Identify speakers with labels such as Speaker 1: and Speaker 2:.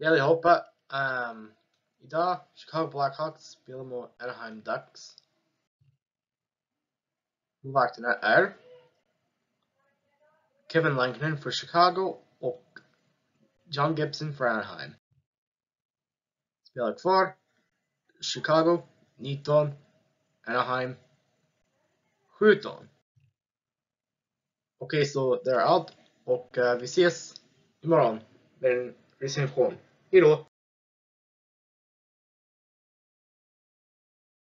Speaker 1: Hej allihopa! Idag Chicago Blackhawks spelar mot Anaheim Ducks. Målvakterna är Kevin Lankinen för Chicago och John Gibson för Anaheim. Spelare kvar Chicago 19, Anaheim 17. Okej, så det är allt och vi ses imorgon med en recension. Hejdå!